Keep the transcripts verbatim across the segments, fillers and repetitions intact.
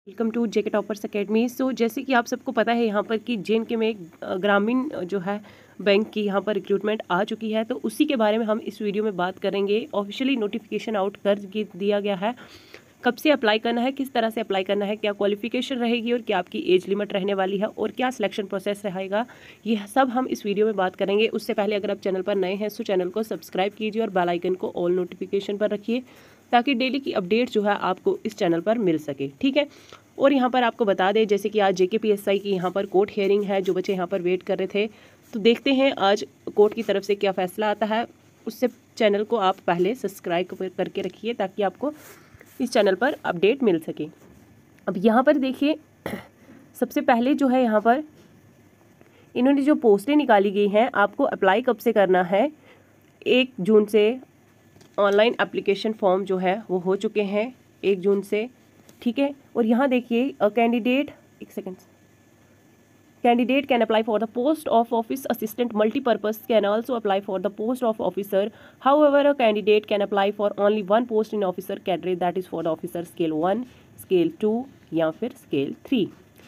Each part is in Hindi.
Welcome to JK toppers academy. So जैसे कि आप सबको पता है यहाँ पर कि जे एन के में ग्रामीण जो है बैंक की यहाँ पर रिक्रूटमेंट आ चुकी है, तो उसी के बारे में हम इस वीडियो में बात करेंगे। ऑफिशियली नोटिफिकेशन आउट कर दिया गया है, कब से अप्लाई करना है, किस तरह से अप्लाई करना है, क्या क्वालिफिकेशन रहेगी और क्या आपकी एज लिमिट रहने वाली है और क्या सिलेक्शन प्रोसेस रहेगा, ये सब हम इस वीडियो में बात करेंगे। उससे पहले अगर आप चैनल पर नए हैं तो चैनल को सब्सक्राइब कीजिए और बेल आइकन को ऑल नोटिफिकेशन पर रखिए ताकि डेली की अपडेट जो है आपको इस चैनल पर मिल सके, ठीक है। और यहाँ पर आपको बता दें जैसे कि आज जेके पीएसआई की यहाँ पर कोर्ट हियरिंग है, जो बच्चे यहाँ पर वेट कर रहे थे, तो देखते हैं आज कोर्ट की तरफ से क्या फैसला आता है। उससे चैनल को आप पहले सब्सक्राइब करके रखिए ताकि आपको इस चैनल पर अपडेट मिल सके। अब यहाँ पर देखिए, सबसे पहले जो है यहाँ पर इन्होंने जो पोस्टें निकाली गई हैं, आपको अप्लाई कब से करना है। एक जून से ऑनलाइन एप्लीकेशन फॉर्म जो है वो हो चुके हैं एक जून से, ठीक है। और यहाँ देखिए कैंडिडेट एक second candidate can apply for the post of office assistant multipurpose can also apply for the post of officer. However a candidate can apply for only one post in officer category, that is for the officer scale one, scale two या फिर स्केल थ्री।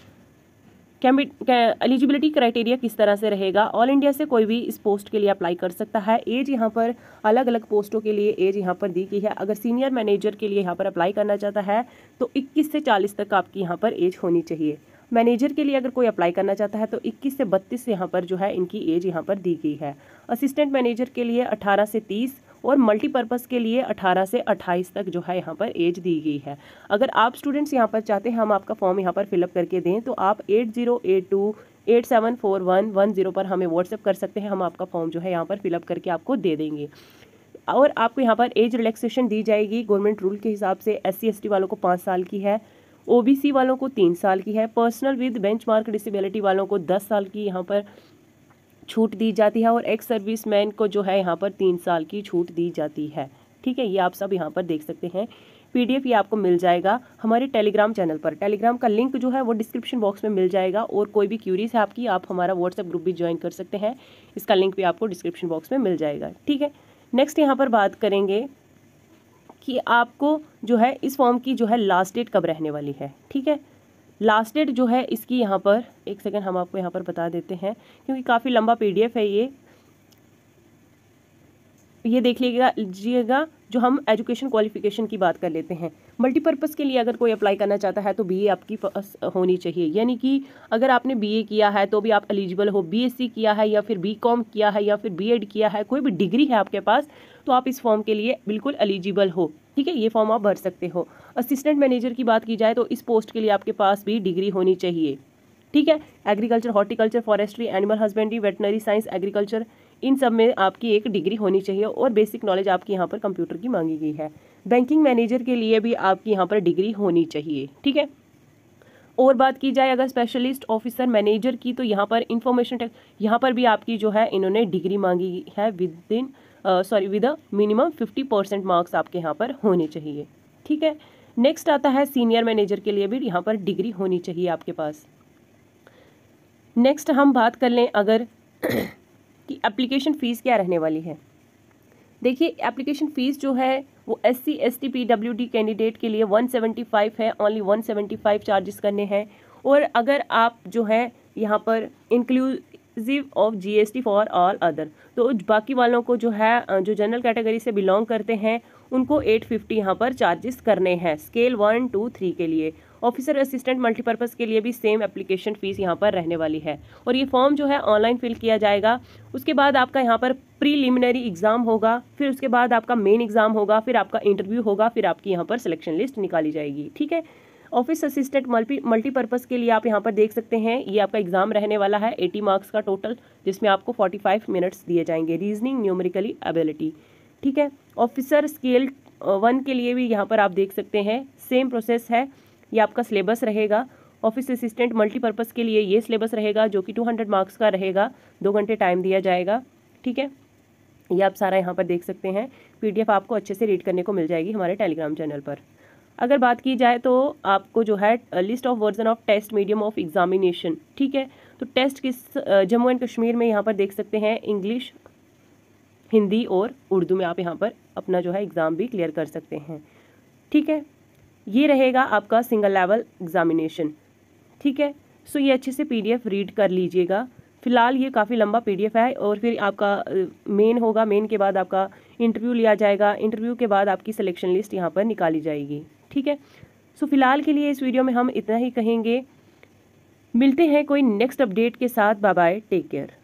एलिजिबिलिटी क्राइटेरिया किस तरह से रहेगा। ऑल इंडिया से कोई भी इस पोस्ट के लिए अप्लाई कर सकता है। एज यहाँ पर अलग अलग पोस्टों के लिए एज यहाँ पर दी गई है। अगर सीनियर मैनेजर के लिए यहाँ पर अप्लाई करना चाहता है तो इक्कीस से चालीस तक आपकी यहाँ पर एज होनी चाहिए। मैनेजर के लिए अगर कोई अप्लाई करना चाहता है तो इक्कीस से बत्तीस यहाँ पर जो है इनकी एज यहाँ पर दी गई है। असिस्टेंट मैनेजर के लिए अठारह से तीस और मल्टीपर्पज़ के लिए अठारह से अट्ठाईस तक जो है यहाँ पर एज दी गई है। अगर आप स्टूडेंट्स यहाँ पर चाहते हैं हम आपका फॉर्म यहाँ पर फिलअप करके दें तो आप eight zero eight two eight seven four one one zero पर हमें व्हाट्सएप कर सकते हैं। हम आपका फॉर्म जो है यहाँ पर फिलअप करके आपको दे देंगे और आपको यहाँ पर एज रिलैक्सेशन दी जाएगी गवर्नमेंट रूल के हिसाब से। एस सी एस टी वालों को पाँच साल की है, ओ बी सी वालों को तीन साल की है, पर्सनल विद बेंचमार्क डिसेबिलिटी वालों को दस साल की यहाँ पर छूट दी जाती है और एक्स सर्विस मैन को जो है यहाँ पर तीन साल की छूट दी जाती है, ठीक है। ये आप सब यहाँ पर देख सकते हैं। पीडीएफ ये आपको मिल जाएगा हमारे टेलीग्राम चैनल पर। टेलीग्राम का लिंक जो है वो डिस्क्रिप्शन बॉक्स में मिल जाएगा और कोई भी क्यूरीज है आपकी, आप हमारा व्हाट्सएप ग्रुप भी ज्वाइन कर सकते हैं। इसका लिंक भी आपको डिस्क्रिप्शन बॉक्स में मिल जाएगा, ठीक है। नेक्स्ट यहाँ पर बात करेंगे कि आपको जो है इस फॉर्म की जो है लास्ट डेट कब रहने वाली है, ठीक है। लास्ट डेट जो है इसकी यहाँ पर एक सेकंड हम आपको यहाँ पर बता देते हैं क्योंकि काफ़ी लंबा पीडीएफ है ये ये देख लीजिएगा। जो हम एजुकेशन क्वालिफिकेशन की बात कर लेते हैं, मल्टीपर्पज़ के लिए अगर कोई अप्लाई करना चाहता है तो बीए आपकी पास होनी चाहिए, यानी कि अगर आपने बीए किया है तो भी आप एलिजिबल हो। बीएससी किया है या फिर बीकॉम किया है या फिर बीएड किया है, कोई भी डिग्री है आपके पास तो आप इस फॉर्म के लिए बिल्कुल एलिजिबल हो, ठीक है। ये फॉर्म आप भर सकते हो। असिस्टेंट मैनेजर की बात की जाए तो इस पोस्ट के लिए आपके पास भी डिग्री होनी चाहिए, ठीक है। Agriculture, horticulture, forestry, animal husbandry, veterinary science, agriculture, इन सब में आपकी एक डिग्री होनी चाहिए और बेसिक नॉलेज आपकी यहाँ पर कंप्यूटर की मांगी गई है। बैंकिंग मैनेजर के लिए भी आपकी यहाँ पर डिग्री होनी चाहिए, ठीक है। और बात की जाए अगर स्पेशलिस्ट ऑफिसर मैनेजर की तो यहाँ पर इंफॉर्मेशन टेक यहाँ पर भी आपकी जो है इन्होंने डिग्री मांगी है with in sorry with a minimum fifty percent marks आपके यहाँ पर होने चाहिए, ठीक है। नेक्स्ट आता है सीनियर मैनेजर के लिए भी यहाँ पर डिग्री होनी चाहिए आपके पास। नेक्स्ट हम बात कर लें अगर कि एप्लीकेशन फ़ीस क्या रहने वाली है। देखिए एप्लीकेशन फ़ीस जो है वो S C S T P W D candidate के लिए वन सेवेंटी फाइव है, only one seventy five charges करने हैं। और अगर आप जो है यहाँ पर inclusive of GST for all other, तो बाकी वालों को जो है जो जनरल कैटेगरी से बिलोंग करते हैं उनको एट फिफ्टी यहाँ पर चार्जेस करने हैं स्केल वन टू थ्री के लिए। ऑफिसर असिस्टेंट मल्टीपर्पज़ के लिए भी सेम एप्लीकेशन फ़ीस यहाँ पर रहने वाली है और ये फॉर्म जो है ऑनलाइन फिल किया जाएगा। उसके बाद आपका यहाँ पर प्रीलिमिनरी एग्ज़ाम होगा, फिर उसके बाद आपका मेन एग्ज़ाम होगा, फिर आपका इंटरव्यू होगा, फिर आपकी यहाँ पर सिलेक्शन लिस्ट निकाली जाएगी, ठीक है। ऑफिस असिस्टेंट मल्टी मल्टीपर्पज़ के लिए आप यहाँ पर देख सकते हैं ये आपका एग्ज़ाम रहने वाला है अस्सी मार्क्स का टोटल, जिसमें आपको पैंतालीस मिनट्स दिए जाएंगे। रीजनिंग, न्यूमेरिकली एबिलिटी, ठीक है। ऑफिसर स्केल वन के लिए भी यहाँ पर आप देख सकते हैं सेम प्रोसेस है, ये आपका सिलेबस रहेगा। ऑफिस असिस्टेंट मल्टीपर्पज़ के लिए ये सिलेबस रहेगा जो कि दो सौ मार्क्स का रहेगा, दो घंटे टाइम दिया जाएगा, ठीक है। ये आप सारा यहाँ पर देख सकते हैं। पीडीएफ आपको अच्छे से रीड करने को मिल जाएगी हमारे टेलीग्राम चैनल पर। अगर बात की जाए तो आपको जो है list of version of test medium of examination, ठीक है। तो टेस्ट किस जम्मू एंड कश्मीर में यहाँ पर देख सकते हैं इंग्लिश, हिंदी और उर्दू में आप यहाँ पर अपना जो है एग्ज़ाम भी क्लियर कर सकते हैं, ठीक है। ये रहेगा आपका सिंगल लेवल एग्जामिनेशन। ठीक है, सो ये अच्छे से पीडीएफ रीड कर लीजिएगा। फिलहाल ये काफ़ी लंबा पीडीएफ है और फिर आपका मेन होगा, मेन के बाद आपका इंटरव्यू लिया जाएगा, इंटरव्यू के बाद आपकी सिलेक्शन लिस्ट यहाँ पर निकाली जाएगी। ठीक है, सो फिलहाल के लिए इस वीडियो में हम इतना ही कहेंगे। मिलते हैं कोई नेक्स्ट अपडेट के साथ। Bye bye, take care.